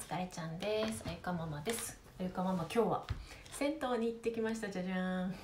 疲れちゃんです。あゆかママです。あゆかママ、今日は銭湯に行ってきました。じゃじゃーん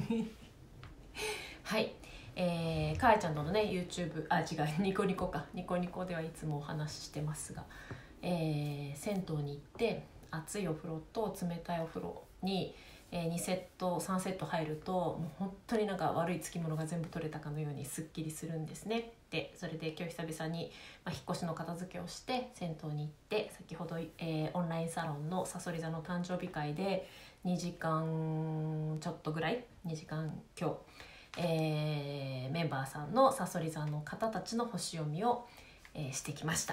はい、かあちゃんとのね YouTube ニコニコではいつもお話ししてますが、銭湯に行って熱いお風呂と冷たいお風呂に、2セット3セット入るともう本当になんか悪いつきものが全部取れたかのようにすっきりするんですね。でそれで今日久々に、引っ越しの片付けをして銭湯に行って、先ほど、オンラインサロンのさそり座の誕生日会で2時間ちょっとぐらい2時間今日、メンバーさんのさそり座の方たちの星読みを、してきました。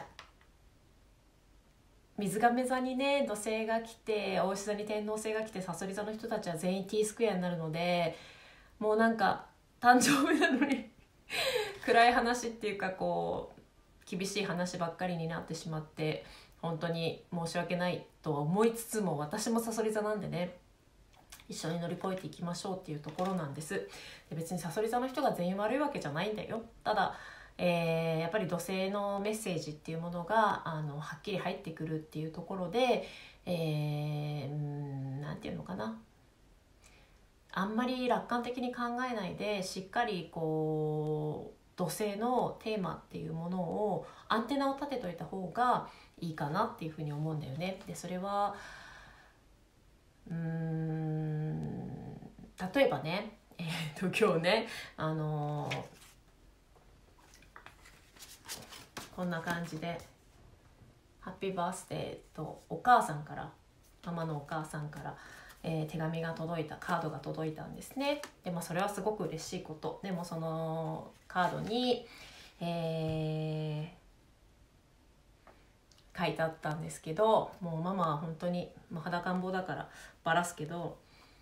水亀座にね土星が来て、牡牛座に天王星が来て、さそり座の人たちは全員 T スクエアになるので、もうなんか誕生日なのに暗い話っていうかこう厳しい話ばっかりになってしまって、本当に申し訳ないとは思いつつも、私もさそり座なんでね、一緒に乗り越えていきましょうっていうところなんです。で別にさそり座の人が全員悪いわけじゃないんだよ。ただやっぱり土星のメッセージっていうものがはっきり入ってくるっていうところで、なんていうのかな、あんまり楽観的に考えないで、しっかりこう土星のテーマっていうものをアンテナを立てといた方がいいかなっていうふうに思うんだよね。でそれは例えばね、今日ねこんな感じでハッピーバースデーとお母さんから、ママのお母さんから、手紙が届いた、カードが届いたんですね。でそれはすごく嬉しいこと。でもそのカードに、書いてあったんですけど、もうママは本当に、裸ん坊だからバラすけど、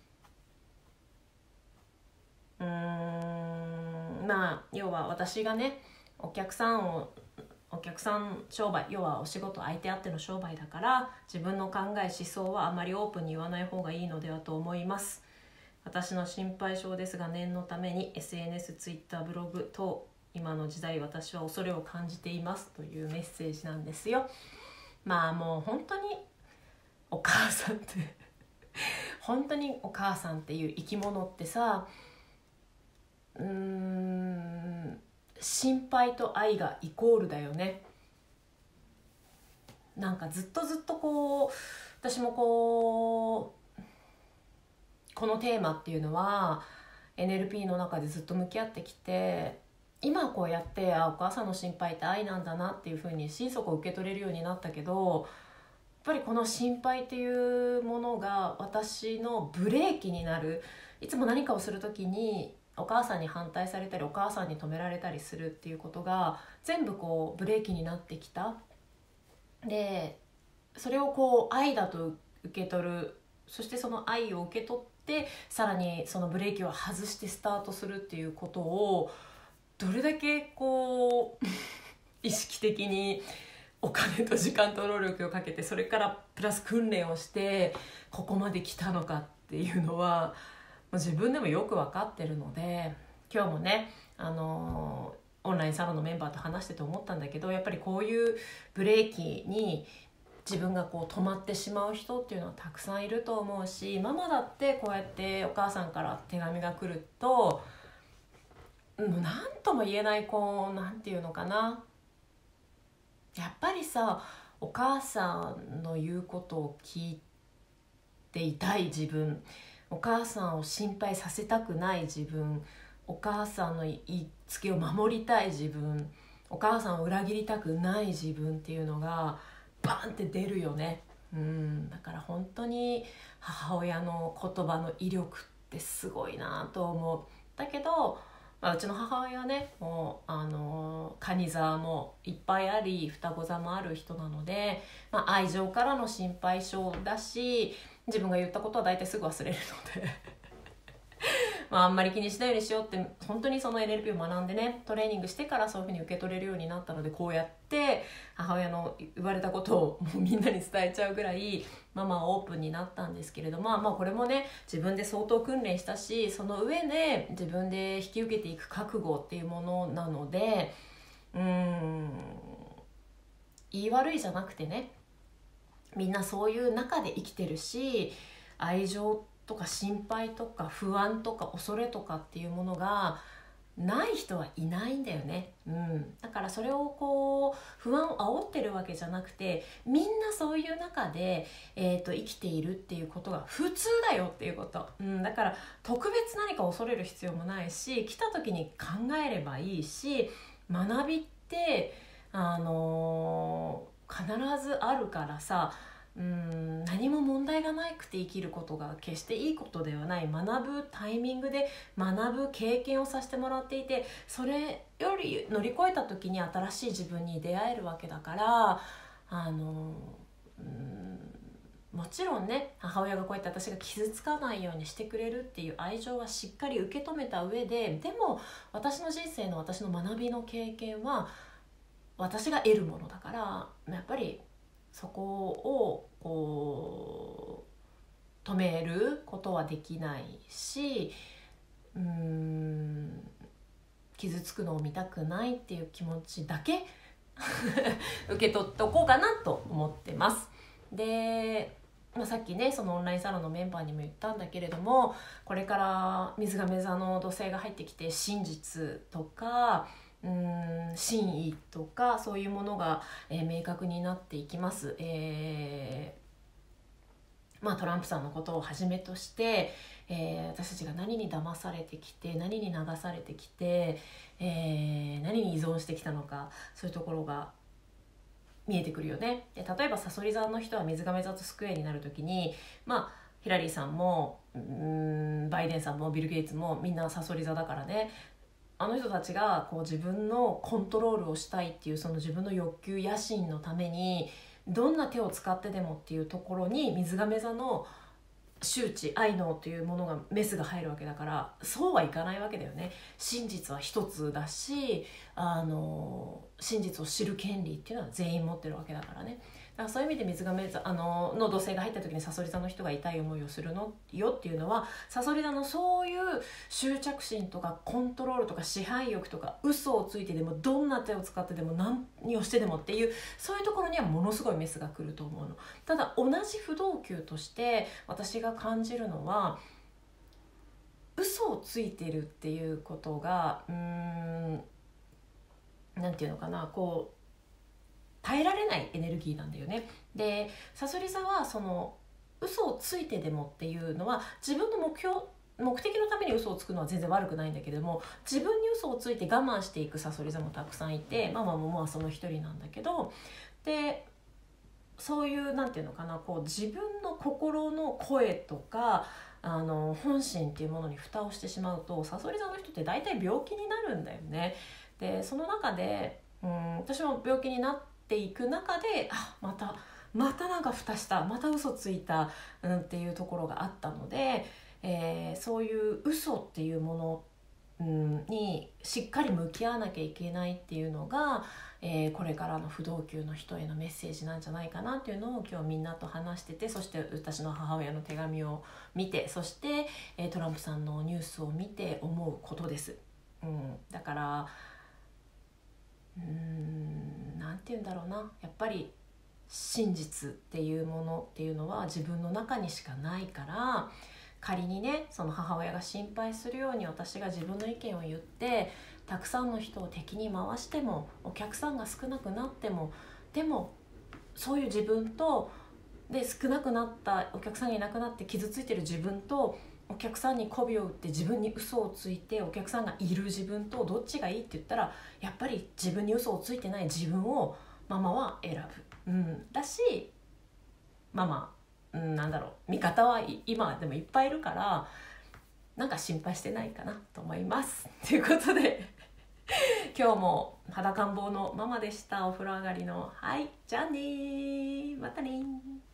要は私がねお客さん商売、要はお仕事相手あっての商売だから、自分の考え思想はあまりオープンに言わない方がいいのではと思います。私の心配性ですが、念のために SNS、Twitter、ブログ等、今の時代私は恐れを感じていますというメッセージなんですよ。もう本当にお母さんって本当にお母さんっていう生き物ってさ、心配と愛がイコールだよね。なんかずっとこう私もこのテーマっていうのは NLP の中でずっと向き合ってきて、今こうやってお母さんの心配って愛なんだなっていうふうに心底受け取れるようになったけど、やっぱりこの心配っていうものが私のブレーキになる。いつも何かをするときにお母さんに反対されたりお母さんに止められたりするっていうことが全部こうブレーキになってきた。でそれをこう愛だと受け取る、そしてその愛を受け取ってさらにそのブレーキを外してスタートするっていうことをどれだけこう意識的にお金と時間と労力をかけて、それからプラス訓練をしてここまで来たのかっていうのは自分でもよく分かってるので、今日もねオンラインサロンのメンバーと話してて思ったんだけど、やっぱりこういうブレーキに自分がこう止まってしまう人っていうのはたくさんいると思うし、ママだってこうやってお母さんから手紙が来ると何とも言えないこうなんていうのかな、やっぱりさお母さんの言うことを聞いていたい自分、お母さんを心配させたくない自分、お母さんの言いつけを守りたい自分、お母さんを裏切りたくない自分っていうのがバンって出るよね。だから本当に母親の言葉の威力ってすごいなと思う。だけど、うちの母親はねもう蟹座もいっぱいあり双子座もある人なので、愛情からの心配性だし、自分が言ったことは大体すぐ忘れるのであんまり気にしないようにしようって本当にその NLP を学んでねトレーニングしてからそういうふうに受け取れるようになったので、こうやって母親の言われたことをもうみんなに伝えちゃうぐらいママはオープンになったんですけれども、これもね自分で相当訓練したし、その上で自分で引き受けていく覚悟っていうものなので、言い悪いじゃなくてね、 みんなそういう中で生きてるし、愛情とか心配とか不安とか恐れとかっていうものがない人はいないんだよね、だからそれをこう不安を煽ってるわけじゃなくて、みんなそういう中で、生きているっていうことが普通だよっていうこと、だから特別何か恐れる必要もないし、来た時に考えればいいし、学びって必ずあるからさ、何も問題がなくて生きることが決していいことではない。学ぶタイミングで学ぶ経験をさせてもらっていて、それより乗り越えた時に新しい自分に出会えるわけだから、もちろんね、母親がこうやって私が傷つかないようにしてくれるっていう愛情はしっかり受け止めた上で、でも私の人生の私の学びの経験は私が得るものだから、やっぱりそこをこう止めることはできないし、傷つくのを見たくないっていう気持ちだけ受け取っておこうかなと思ってます。で、さっきねそのオンラインサロンのメンバーにも言ったんだけれども、これから水亀座の土星が入ってきて、真実とか真意とかそういうものが、明確になっていきます。トランプさんのことをはじめとして、私たちが何に騙されてきて、何に流されてきて、何に依存してきたのか、そういうところが見えてくるよね。で、例えばさそり座の人は水亀座とスクエアになるときに、ヒラリーさんもバイデンさんもビル・ゲイツもみんなさそり座だからね、あの人たちがこう自分のコントロールをしたいっていうその自分の欲求野心のためにどんな手を使ってでもっていうところに水亀座の周知愛能というものがメスが入るわけだから、そうはいかないわけだよね。真実は一つだし、真実を知る権利っていうのは全員持ってるわけだからね。だからそういう意味で水亀座の土星が入った時にさそり座の人が痛い思いをするのよっていうのは、さそり座のそういう執着心とかコントロールとか支配欲とか嘘をついてでもどんな手を使ってでも何をしてでもっていう、そういうところにはものすごいメスが来ると思うの。ただ同じ不動級として私が感じるのは、嘘をついてるっていうことがなんていうのかな、こう耐えられないエネルギーなんだよね。で、さそり座はその嘘をついてでもっていうのは自分の目的のために嘘をつくのは全然悪くないんだけれども、自分に嘘をついて我慢していくさそり座もたくさんいて、ママもその一人なんだけど、でそういうなんていうのかな、こう自分の心の声とか本心っていうものに蓋をしてしまうと、さそり座の人って大体病気になるんだよね。でその中で私も病気になっていく中で、またなんか蓋した、また嘘ついた、っていうところがあったので、そういう嘘っていうものにしっかり向き合わなきゃいけないっていうのが、これからの不動級の人へのメッセージなんじゃないかなっていうのを今日みんなと話してて、そして私の母親の手紙を見て、そして、トランプさんのニュースを見て思うことです。だからなんて言うんだろうな、やっぱり真実っていうものっていうのは自分の中にしかないから、仮にねその母親が心配するように私が自分の意見を言ってたくさんの人を敵に回しても、お客さんが少なくなっても、でもそういう自分とで少なくなったお客さんがいなくなって傷ついてる自分と、お客さんに媚びを打って自分に嘘をついてお客さんがいる自分とどっちがいいって言ったら、やっぱり自分に嘘をついてない自分をママは選ぶ、だしなんだろう、味方は今でもいっぱいいるから、なんか心配してないかなと思いますということで今日も裸ん坊のママでした。お風呂上がりの。はい、じゃあね、またね。